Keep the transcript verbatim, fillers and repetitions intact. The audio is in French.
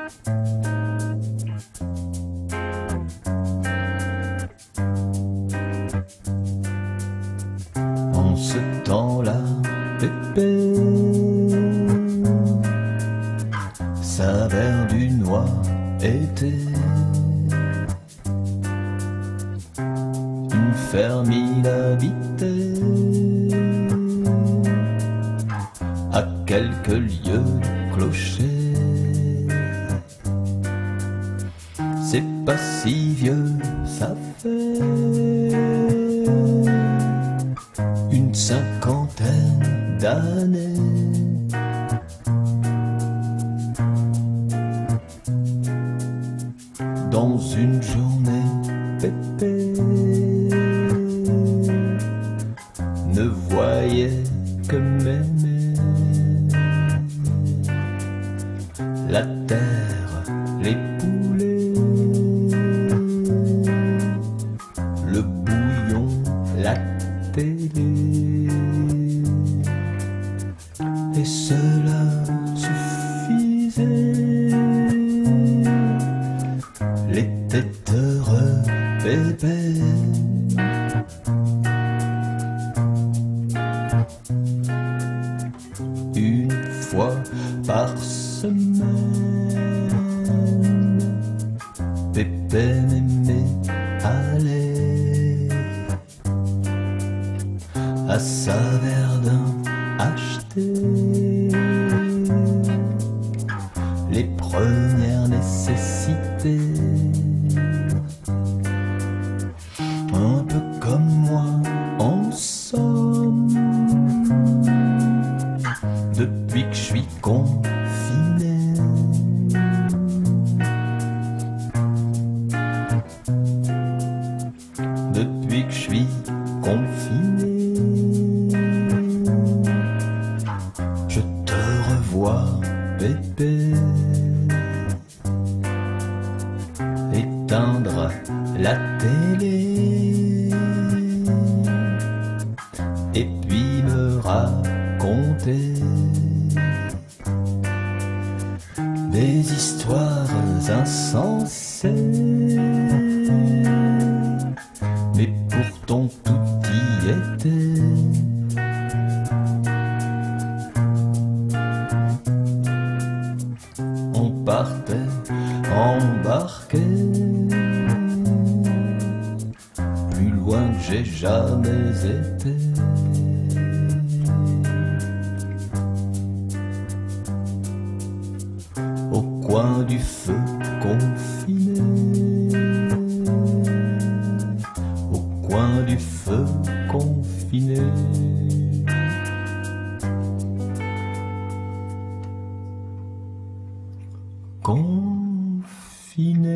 En ce temps-là, Pépé s'avère du noir été. Une ferme il habitait à quelques lieues du clocher. C'est pas si vieux, ça fait une cinquantaine d'années. Dans une journée, Pépé ne voyait que mémé. La terre, les poulets, le bouillon, la télé. Et cela suffisait. Il était heureux, Pépé. Une fois par semaine, Pépé m'aimait aller à Saverdun acheter les premières nécessités. Un peu comme moi, en somme, depuis que je suis confiné. Depuis que je suis confiné, je te revois, Pépé, éteindre la télé et puis me raconter des histoires insensées. Mais pourtant tout y était. On partait embarqué plus loin que j'ai jamais été. Au coin du feu confiné, au coin du feu confiné. Confiné.